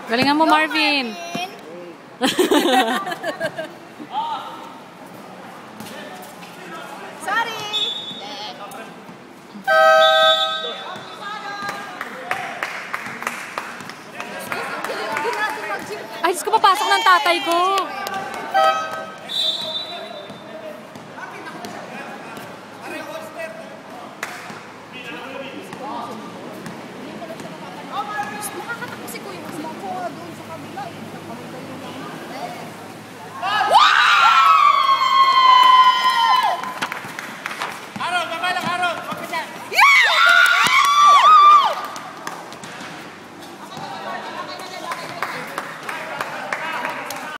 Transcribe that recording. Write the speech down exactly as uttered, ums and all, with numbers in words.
Galingan mo, Marvin. Sorry! Ay, Diyos ko, papasok ng tatay ko. Nakakatakbo si Kuya. Mas makuha doon sa kabila. Araw, gaba lang araw!